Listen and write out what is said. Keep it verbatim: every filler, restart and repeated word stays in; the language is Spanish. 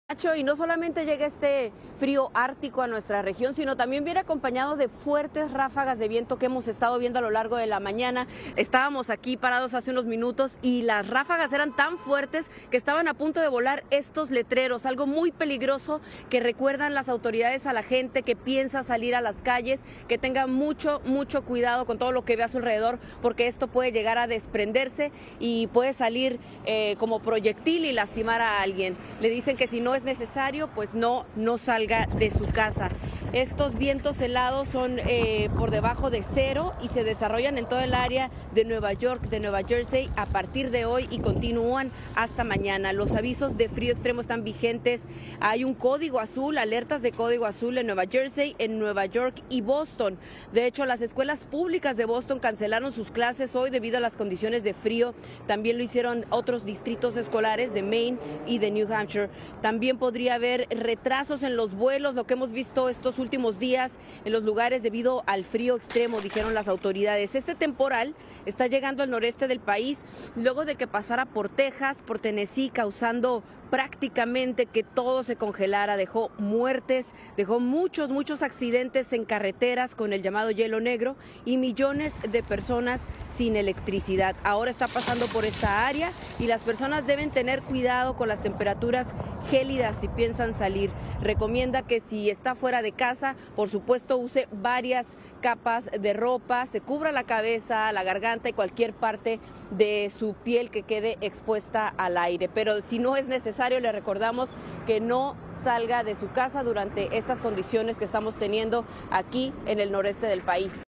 Nacho, y no solamente llega este frío ártico a nuestra región, sino también viene acompañado de fuertes ráfagas de viento que hemos estado viendo a lo largo de la mañana. Estábamos aquí parados hace unos minutos y las ráfagas eran tan fuertes que estaban a punto de volar estos letreros, algo muy peligroso que recuerdan las autoridades a la gente que piensa salir a las calles, que tenga mucho, mucho cuidado con todo lo que ve a su alrededor, porque esto puede llegar a desprenderse y puede salir eh, como proyectil y lastimar a alguien. Le dicen que si no es necesario, pues no, no salga de su casa. Estos vientos helados son eh, por debajo de cero y se desarrollan en todo el área de Nueva York, de Nueva Jersey, a partir de hoy y continúan hasta mañana. Los avisos de frío extremo están vigentes. Hay un código azul, alertas de código azul en Nueva Jersey, en Nueva York y Boston. De hecho, las escuelas públicas de Boston cancelaron sus clases hoy debido a las condiciones de frío. También lo hicieron otros distritos escolares de Maine y de New Hampshire. También podría haber retrasos en los vuelos, lo que hemos visto estos últimos días en los lugares debido al frío extremo, dijeron las autoridades. Este temporal está llegando al noreste del país luego de que pasara por Texas, por Tennessee, causando prácticamente que todo se congelara. Dejó muertes, dejó muchos, muchos accidentes en carreteras con el llamado hielo negro y millones de personas sin electricidad. Ahora está pasando por esta área y las personas deben tener cuidado con las temperaturas gélidas si piensan salir. Recomienda que si está fuera de casa, por supuesto use varias capas de ropa, se cubra la cabeza, la garganta y cualquier parte de su piel que quede expuesta al aire. Pero si no es necesario, le recordamos que no salga de su casa durante estas condiciones que estamos teniendo aquí en el noreste del país.